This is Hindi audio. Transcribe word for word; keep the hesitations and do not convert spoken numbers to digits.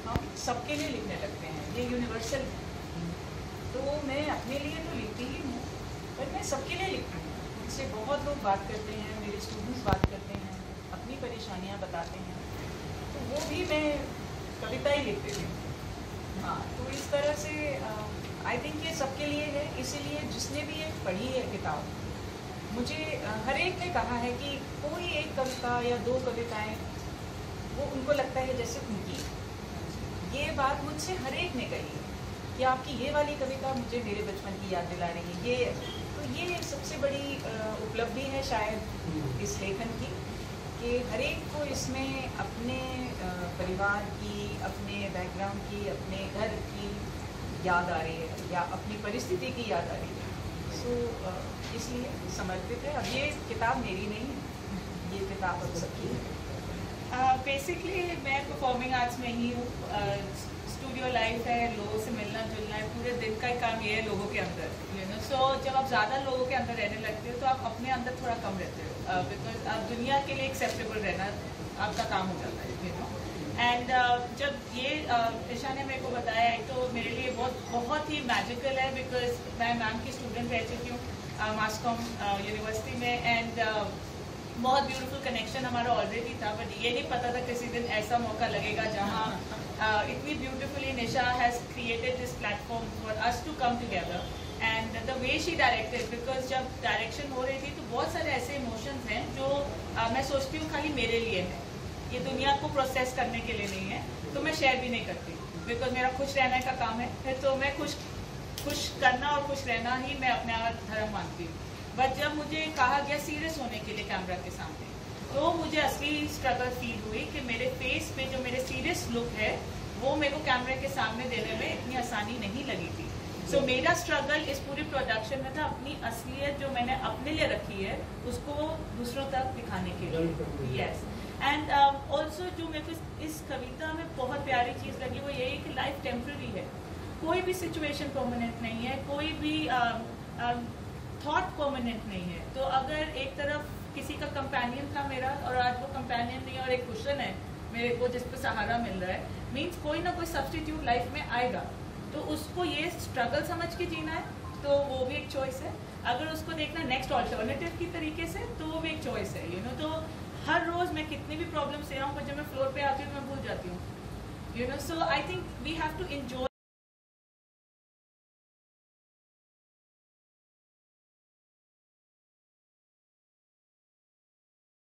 हम सबके लिए लिखने लगते हैं, ये यूनिवर्सल है। तो मैं अपने लिए तो लिखती ही हूँ, पर मैं सबके लिए लिखती हूँ। मुझसे बहुत लोग बात करते हैं, मेरे स्टूडेंट्स बात करते हैं, अपनी परेशानियाँ बताते हैं, तो वो भी मैं कविता ही लिख देती हूँ। हाँ, तो इस तरह से आई थिंक ये सबके लिए है। इसीलिए जिसने भी ये पढ़ी है किताब, मुझे हर एक ने कहा है कि कोई एक कविता या दो कविताएं वो उनको लगता है जैसे उनकी। ये बात मुझसे हर एक ने कही कि आपकी ये वाली कविता मुझे मेरे बचपन की याद दिला रही है। ये तो ये सबसे बड़ी उपलब्धि है शायद इस लेखन की, कि हर एक को इसमें अपने परिवार की, अपने बैकग्राउंड की, अपने घर की याद आ रही है या अपनी परिस्थिति की याद आ रही है। सो so, इसलिए समर्पित है। अब ये किताब मेरी नहीं है, ये किताब अब सबकी है। बेसिकली uh, मैं परफॉर्मिंग आर्ट्स में ही हूँ। स्टूडियो uh, लाइफ है, लोगों से मिलना जुलना है, पूरे दिन का ही काम ये है लोगों के अंदर, यू नो। सो जब आप ज़्यादा लोगों के अंदर रहने लगते हो तो आप अपने अंदर थोड़ा कम रहते हो, बिकॉज uh, आप दुनिया के लिए एक्सेप्टेबल रहना आपका काम हो जाता है, यू नो। एंड uh, जब ये ईशा uh, ने मेरे को बताया है तो मेरे लिए बहुत बहुत ही मैजिकल है, बिकॉज मैं मैम की स्टूडेंट रह चुकी हूँ मास कॉम यूनिवर्सिटी में। एंड uh, बहुत ब्यूटीफुल कनेक्शन हमारा ऑलरेडी था, बट ये नहीं पता था किसी दिन ऐसा मौका लगेगा जहाँ uh, इतनी beautifully Nisha has created this platform for us to come together. And the way she directed, because जब डायरेक्शन हो रही थी तो बहुत सारे ऐसे इमोशंस हैं जो uh, मैं सोचती हूँ खाली मेरे लिए है, ये दुनिया को प्रोसेस करने के लिए नहीं है, तो मैं शेयर भी नहीं करती, बिकॉज मेरा खुश रहने का काम है। फिर तो मैं खुश खुश करना और खुश रहना ही मैं अपना धर्म मानती हूँ। बट जब मुझे कहा गया सीरियस होने के लिए कैमरा के सामने, तो मुझे असली स्ट्रगल फील हुई कि मेरे फेस पे जो मेरे सीरियस लुक है वो मेरे को कैमरे के सामने देने में इतनी आसानी नहीं लगी थी। सो so, मेरा स्ट्रगल इस पूरी प्रोडक्शन में था अपनी असलियत जो मैंने अपने लिए रखी है उसको दूसरों तक दिखाने के लिए। यस, एंड ऑल्सो जो मेरे को इस कविता में बहुत प्यारी चीज़ लगी वो यही कि लाइफ टेम्प्रेरी है, कोई भी सिचुएशन परमानेंट नहीं है, कोई भी थॉट परमानेंट नहीं है। तो अगर एक तरफ किसी का कंपेनियन था मेरा और आज वो कंपेनियन नहीं है और एक कुशन है मेरे को जिस पे सहारा मिल रहा है, मीन्स कोई ना कोई सब्सटीट्यूट लाइफ में आएगा, तो उसको ये स्ट्रगल समझ के जीना है तो वो भी एक चॉइस है। अगर उसको देखना नेक्स्ट ऑल्टरनेटिव की तरीके से तो वो भी एक चॉइस है, यू नो। तो हर रोज मैं कितनी भी प्रॉब्लम से आऊँ, पर जब मैं फ्लोर पे आती हूँ तो मैं भूल जाती हूँ, you know. So I think we have to enjoy